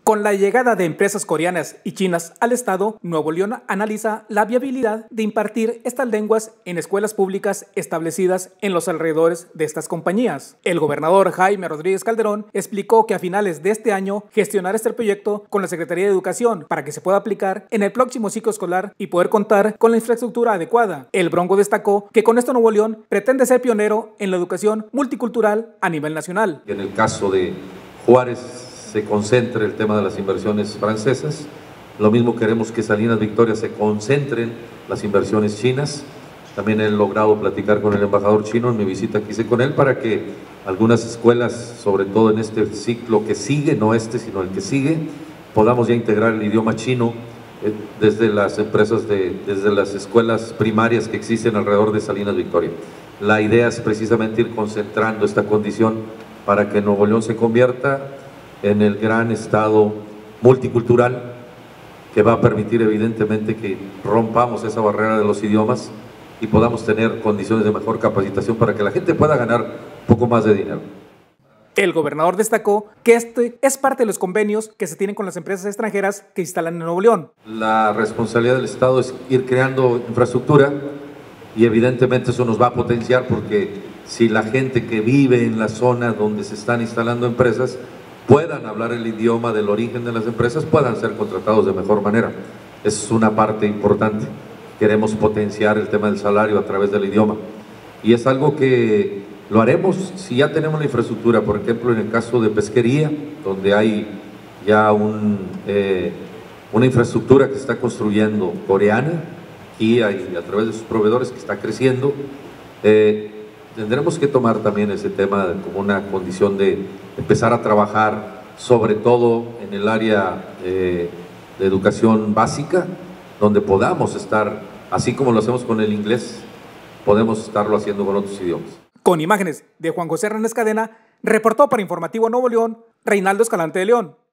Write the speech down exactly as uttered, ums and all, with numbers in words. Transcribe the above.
Con la llegada de empresas coreanas y chinas al estado, Nuevo León analiza la viabilidad de impartir estas lenguas en escuelas públicas establecidas en los alrededores de estas compañías. El gobernador Jaime Rodríguez Calderón explicó que a finales de este año gestionará este proyecto con la Secretaría de Educación para que se pueda aplicar en el próximo ciclo escolar y poder contar con la infraestructura adecuada. El Bronco destacó que con esto Nuevo León pretende ser pionero en la educación multicultural a nivel nacional. En el caso de Juárez, se concentre el tema de las inversiones francesas. Lo mismo queremos que Salinas Victoria se concentren las inversiones chinas. También he logrado platicar con el embajador chino en mi visita que hice con él para que algunas escuelas, sobre todo en este ciclo que sigue, no este, sino el que sigue, podamos ya integrar el idioma chino eh, desde las empresas, de, desde las escuelas primarias que existen alrededor de Salinas Victoria. La idea es precisamente ir concentrando esta condición para que Nuevo León se convierta en el gran estado multicultural que va a permitir evidentemente que rompamos esa barrera de los idiomas y podamos tener condiciones de mejor capacitación para que la gente pueda ganar un poco más de dinero. El gobernador destacó que este es parte de los convenios que se tienen con las empresas extranjeras que instalan en Nuevo León. La responsabilidad del Estado es ir creando infraestructura y evidentemente eso nos va a potenciar porque si la gente que vive en la zona donde se están instalando empresas puedan hablar el idioma del origen de las empresas, puedan ser contratados de mejor manera. Es una parte importante. Queremos potenciar el tema del salario a través del idioma. Y es algo que lo haremos si ya tenemos la infraestructura, por ejemplo, en el caso de pesquería, donde hay ya un, eh, una infraestructura que se está construyendo coreana y hay, a través de sus proveedores que está creciendo. Eh, Tendremos que tomar también ese tema como una condición de empezar a trabajar, sobre todo en el área eh, de educación básica, donde podamos estar, así como lo hacemos con el inglés, podemos estarlo haciendo con otros idiomas. Con imágenes de Juan José Hernández Cadena, reportó para Informativo Nuevo León, Reinaldo Escalante de León.